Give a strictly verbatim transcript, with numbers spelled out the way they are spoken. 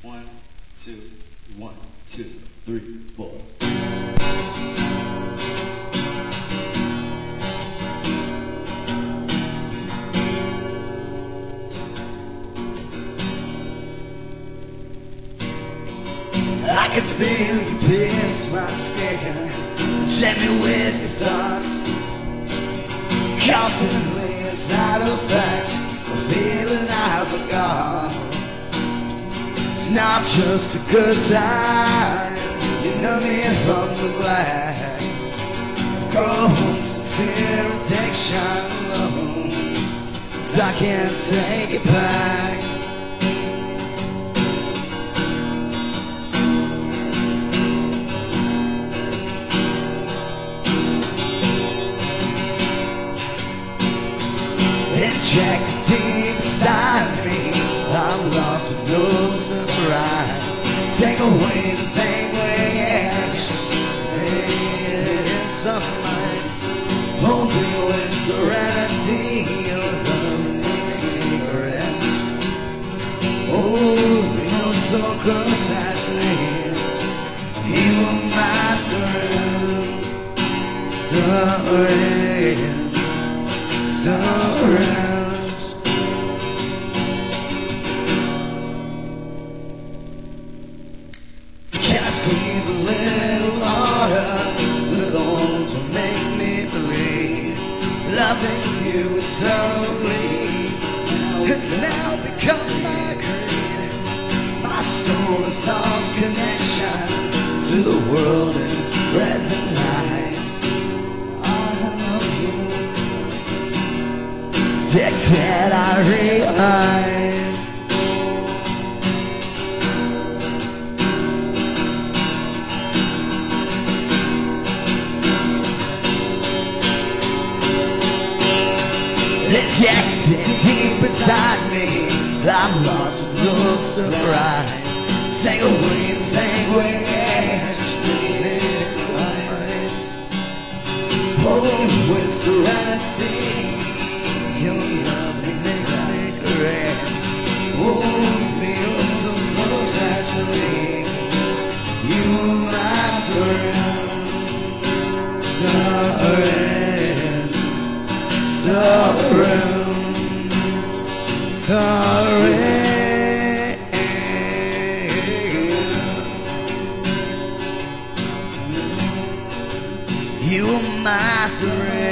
One, two, one, two, three, four. I can feel you pierce my skin, check me with your thoughts, constantly a side effect, a feeling I forgot. It's not just a good time, you know me from the black. Grown sincere addiction alone, 'cause I can't take it back. Injected deep inside me, I'm lost with no surprise. Take away the thing where it's in some minds. Only with serenity your love makes me rest. Oh, you're so close as me, you are my surround. Surround. Surrounds. Can I squeeze a little harder? The thorns will make me bleed. Loving you is so weak. It's now become my creed. My soul has lost connection to the world and present lies. Addicted, I realize. Ejected deep inside me, I'm lost with no surprise. Take away the thing where it's this place. Hold with serenity, your love makes me correct. Oh, me, you're so close actually. You are my surround. Surround. Surround. Surround. You are my surround.